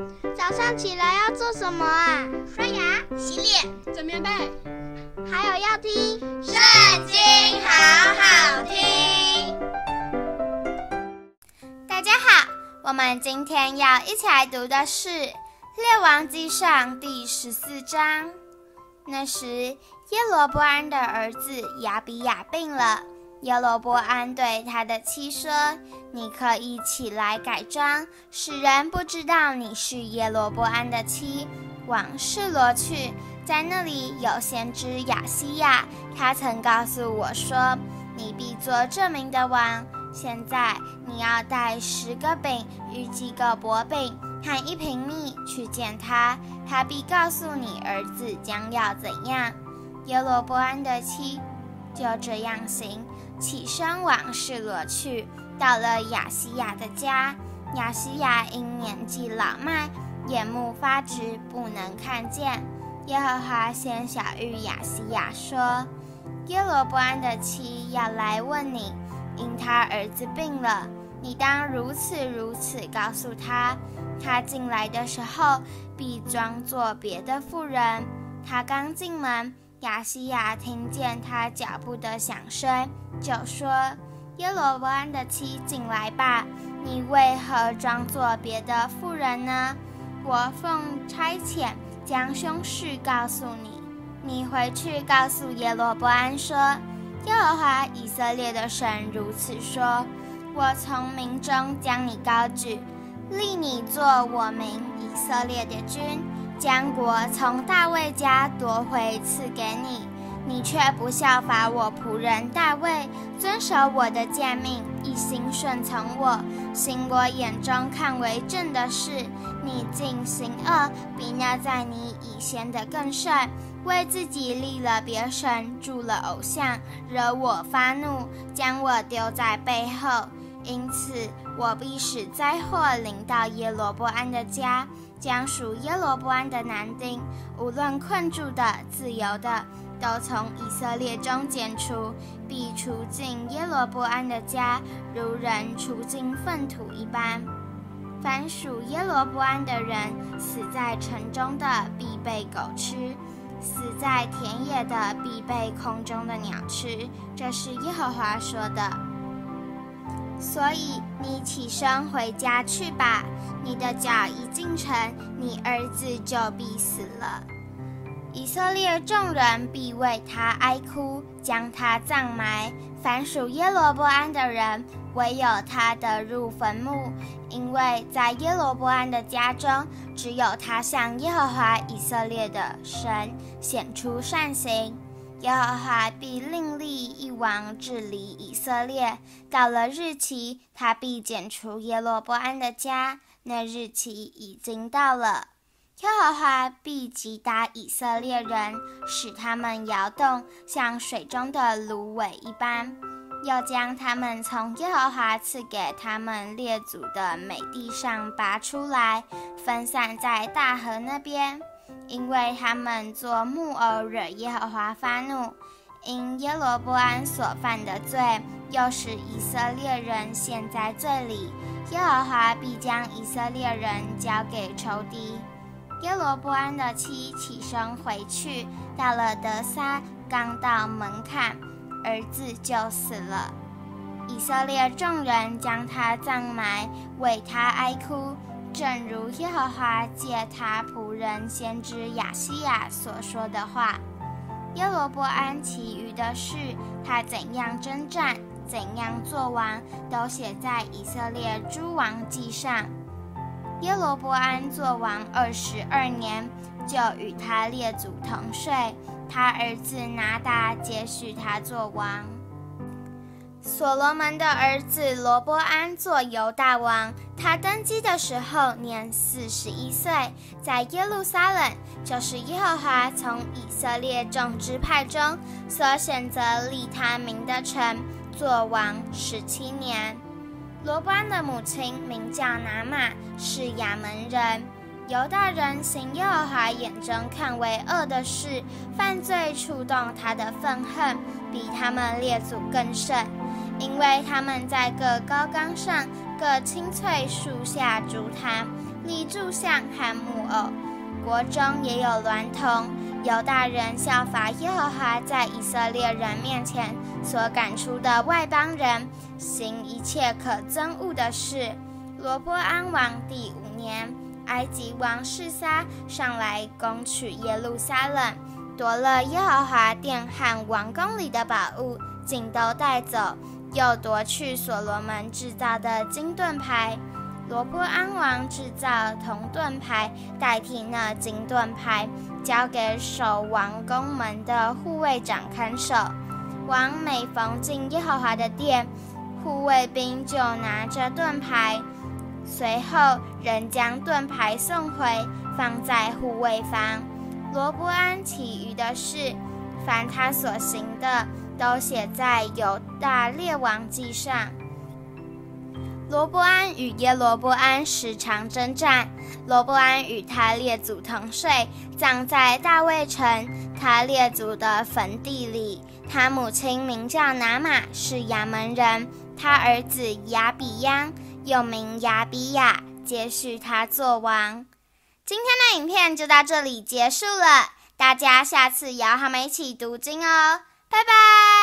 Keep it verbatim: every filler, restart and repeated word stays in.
早上起来要做什么啊？ 刷牙、洗脸、 整棉被， 还有要听 《圣经》，好好听。 大家好，我们今天要一起来读的是《列王纪上》第十四章。那时，耶罗波安的儿子亚比亚病了。耶罗波安对他的妻说：“你可以起来改装，使人不知道你是耶罗波安的妻，往示罗去，在那里有先知亚西亚，他曾告诉我说，你必做这民的王。现在你要带十个饼与几个薄饼和一瓶蜜去见他，他必告诉你儿子将要怎样。”耶罗波安的妻就这样行，起身往示罗去，到了亚西亚的家。亚西亚因年纪老迈，眼目发直，不能看见。耶和华先晓谕亚西亚说：“耶罗波安的妻要来问你，因他儿子病了，你当如此如此告诉他。他进来的时候，必装作别的妇人。他刚进门，亚西亚听见他脚步的响声，就说：耶罗波安的妻进来吧，你为何装作别的妇人呢？我奉差遣将凶事告诉你，你回去告诉耶罗波安说：耶和华以色列的神如此说，我从民中将你高举，立你做我民以色列的君，将国从大卫家夺回赐给你，你却不效法我仆人大卫，遵守我的诫命，一心顺从我，行我眼中看为正的事。你竟行恶，比那在你以先的更甚，为自己立了别神，筑了偶像，惹我发怒，将我丢在背后。因此我必使灾祸临到耶罗波安的家，将属耶罗波安的男丁，无论困住的、自由的，都从以色列中剪除，必除尽耶罗波安的家，如人除尽粪土一般。凡属耶罗波安的人，死在城中的必被狗吃，死在田野的必被空中的鸟吃，这是耶和华说的。所以你起身回家去吧，你的脚一进城，你儿子就必死了。以色列众人必为他哀哭，将他葬埋。凡属耶罗波安的人，唯有他得入坟墓，因为在耶罗波安的家中，只有他向耶和华以色列的神显出善行。耶和华必另立一王治理以色列，到了日期，他必剪除耶罗波安的家，那日期已经到了。耶和华必击打以色列人，使他们摇动，像水中的芦苇一般，又将他们从耶和华赐给他们列祖的美地上拔出来，分散在大河那边。因为他们作木偶惹耶和华发怒，因耶罗波安所犯的罪，又使以色列人陷在罪里，耶和华必将以色列人交给仇敌。耶罗波安的妻起身回去，到了得撒，刚到门槛，儿子就死了。以色列众人将他葬埋，为他哀哭，正如耶和华借他仆人先知亚西亚所说的话。耶罗波安其余的事，他怎样征战，怎样作王，都写在以色列诸王记上。耶罗波安作王二十二年，就与他列祖同睡，他儿子拿达接续他作王。所罗门的儿子罗波安做犹大王，他登基的时候年四十一岁，在耶路撒冷，就是耶和华从以色列众支派中所选择立他名的城，做王十七年。罗波安的母亲名叫拿玛，是亚门人。犹大人行耶和华眼中看为恶的事，犯罪触动他的愤恨，比他们列祖更甚。因为他们在各高冈上、各青翠树下筑坛， 立柱像和木偶。国中也有娈童，犹大人效法耶和华在以色列人面前所赶出的外邦人，行一切可憎恶的事。罗波安王第五年，埃及王示撒上来攻取耶路撒冷，夺了耶和华殿和王宫里的宝物，尽都带走，又夺去所罗门制造的金盾牌。罗波安王制造铜盾牌，代替那金盾牌，交给守王宫门的护卫长看守。王每逢进耶和华的殿，护卫兵就拿着盾牌，随后人将盾牌送回，放在护卫房。罗波安其余的事，凡他所行的，都写在犹大列王记上。罗波安与耶罗波安时常征战，罗波安与他列祖同睡，葬在大卫城他列祖的坟地里。他母亲名叫拿玛，是亚门人，他儿子亚比央又名亚比亚，接续他做王。今天的影片就到这里结束了，大家下次也要和我们一起读经哦，拜拜。